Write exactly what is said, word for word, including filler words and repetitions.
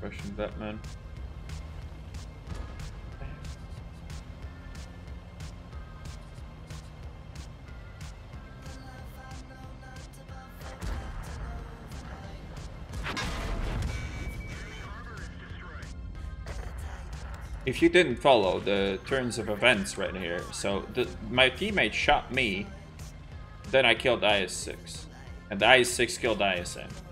question that, man. If you didn't follow the turns of events right here, so the, my teammate shot me, then I killed I S six, and the I S six killed I S M.